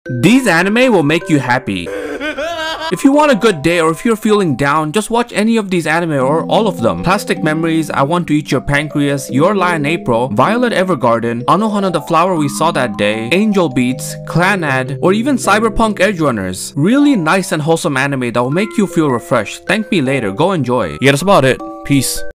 These anime will make you happy. If you want a good day or if you're feeling down, just watch any of these anime or all of them. Plastic Memories, I Want to Eat Your Pancreas, Your Lie in April, Violet Evergarden, Anohana the Flower We Saw That Day, Angel Beats, Clannad, or even Cyberpunk Edgerunners. Really nice and wholesome anime that will make you feel refreshed. Thank me later, go enjoy. Yeah, that's about it. Peace.